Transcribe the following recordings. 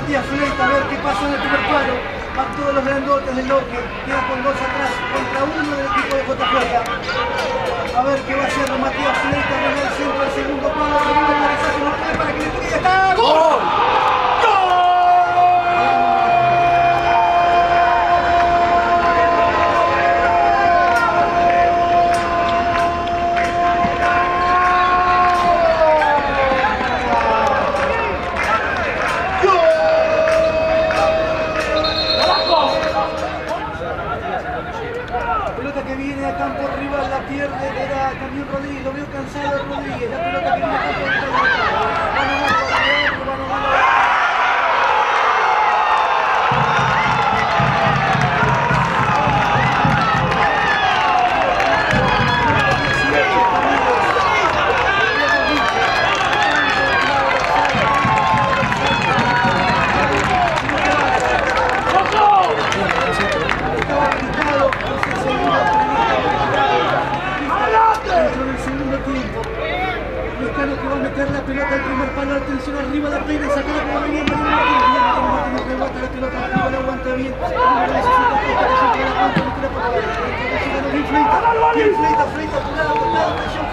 Matías Fleita, a ver qué pasa en el primer cuadro. Van todos los grandotes del Loque, queda con 2 atrás contra 1 del equipo de JJ. A ver qué va a hacer Matías Fleita en el centro del segundo cuadro. Segundo cabezazo, no puede para que le tire. ¡Está! ¡Gol! Pelota que viene a campo rival, la pierde, era también Rodríguez, lo veo cansado Rodríguez, la pelota que viene a campo rival, que va a meter la pelota al primer palo, atención arriba, la pena, sacada como venía Martínez, rebota la pelota arriba, la aguanta bien, Fleita, apurada, botado, atención,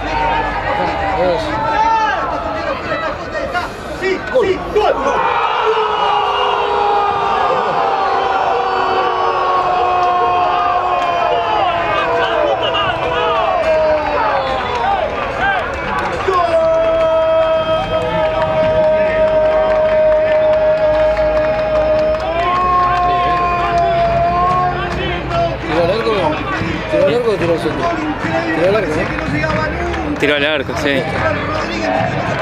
Fleita, sí, gol. Tiro largo o tiro al centro. Tiro largo, ¿no? Tiro al arco, sí.